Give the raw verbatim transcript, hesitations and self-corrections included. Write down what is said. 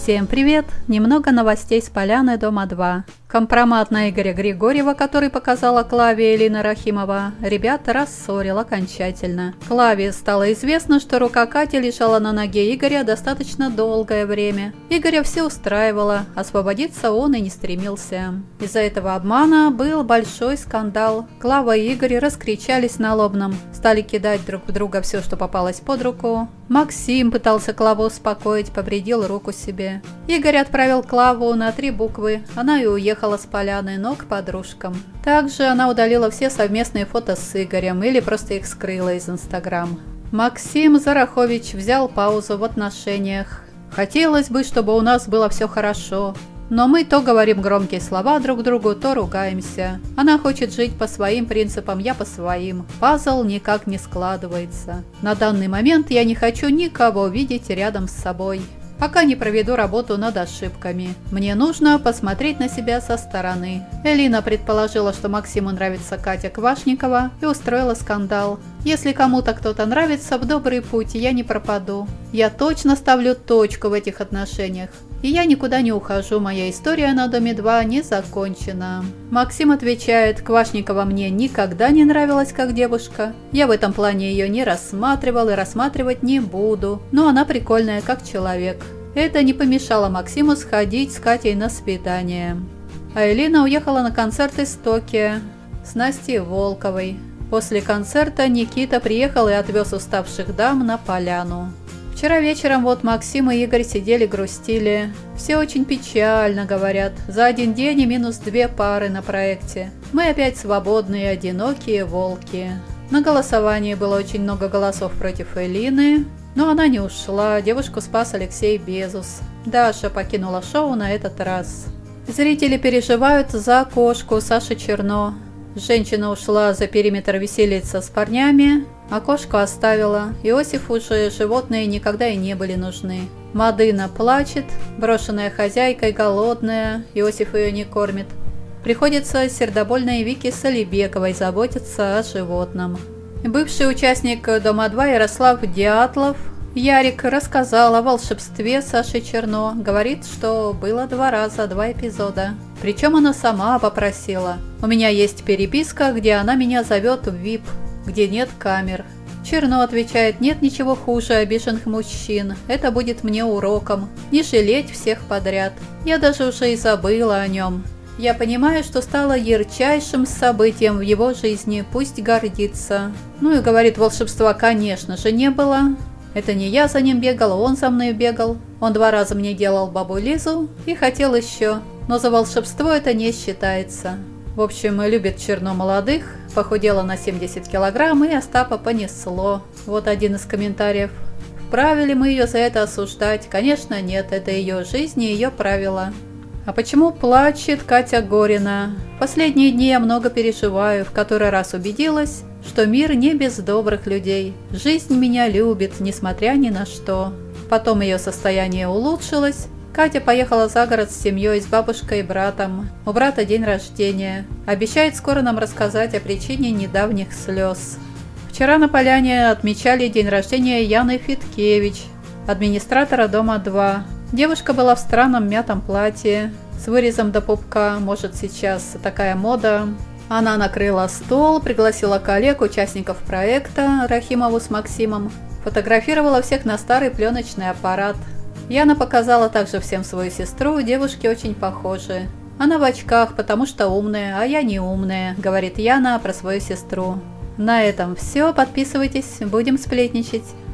Всем привет! Немного новостей с поляны дома два. Компромат на Игоря Григорьева, который показала Клавия Элина Рахимова, ребята рассорил окончательно. Клавии стало известно, что рука Кати лежала на ноге Игоря достаточно долгое время. Игоря все устраивало, освободиться он и не стремился. Из-за этого обмана был большой скандал. Клава и Игорь раскричались на лобном, стали кидать друг в друга все, что попалось под руку. Максим пытался Клаву успокоить, повредил руку себе. Игорь отправил Клаву на три буквы, она и уехала с поляны, но к подружкам. Также она удалила все совместные фото с Игорем или просто их скрыла из Инстаграм. Максим Зарахович взял паузу в отношениях. «Хотелось бы, чтобы у нас было все хорошо. Но мы то говорим громкие слова друг другу, то ругаемся. Она хочет жить по своим принципам, я по своим. Пазл никак не складывается. На данный момент я не хочу никого видеть рядом с собой. Пока не проведу работу над ошибками. Мне нужно посмотреть на себя со стороны». Элина предположила, что Максиму нравится Катя Квашникова, и устроила скандал. «Если кому-то кто-то нравится, в добрый путь я не пропаду. Я точно ставлю точку в этих отношениях. И я никуда не ухожу, моя история на доме два не закончена». Максим отвечает: «Квашникова мне никогда не нравилась как девушка. Я в этом плане ее не рассматривал и рассматривать не буду, но она прикольная как человек». Это не помешало Максиму сходить с Катей на свидание. А Элина уехала на концерт из Токио с Настей Волковой. После концерта Никита приехал и отвез уставших дам на поляну. Вчера вечером вот Максим и Игорь сидели, грустили. Все очень печально, говорят. За один день и минус две пары на проекте. Мы опять свободные, одинокие волки. На голосовании было очень много голосов против Элины, но она не ушла. Девушку спас Алексей Безус. Даша покинула шоу на этот раз. Зрители переживают за кошку Саши Черно. Женщина ушла за периметр веселиться с парнями, а кошку оставила. Иосифу же животные никогда и не были нужны. Мадына плачет, брошенная хозяйкой, голодная, Иосиф ее не кормит. Приходится сердобольной Вике Солибековой заботиться о животном. Бывший участник дома два Ярослав Дятлов, Ярик, рассказал о волшебстве Саши Черно. Говорит, что было два раза, два эпизода. Причем она сама попросила. «У меня есть переписка, где она меня зовет в ви ай пи, где нет камер». Черно отвечает: «Нет ничего хуже обиженных мужчин. Это будет мне уроком. Не жалеть всех подряд. Я даже уже и забыла о нем. Я понимаю, что стало ярчайшим событием в его жизни. Пусть гордится». Ну и говорит, волшебства, конечно же, не было. Это не я за ним бегал, он за мной бегал. Он два раза мне делал бабу Лизу и хотел еще. Но за волшебство это не считается. В общем, любит Черно молодых. Похудела на семьдесят килограмм, и Остапа понесло. Вот один из комментариев. Вправе ли мы ее за это осуждать? Конечно, нет. Это ее жизнь и ее правила. А почему плачет Катя Горина? В последние дни я много переживаю, в который раз убедилась, что мир не без добрых людей. Жизнь меня любит, несмотря ни на что. Потом ее состояние улучшилось. Катя поехала за город с семьей, с бабушкой и братом. У брата день рождения. Обещает скоро нам рассказать о причине недавних слез. Вчера на поляне отмечали день рождения Яны Фиткевич, администратора дома два. Девушка была в странном мятом платье, с вырезом до пупка, может сейчас такая мода. Она накрыла стол, пригласила коллег, участников проекта, Рахимову с Максимом. Фотографировала всех на старый пленочный аппарат. Яна показала также всем свою сестру, девушки очень похожи. Она в очках, потому что умная, а я не умная, говорит Яна про свою сестру. На этом все, подписывайтесь, будем сплетничать.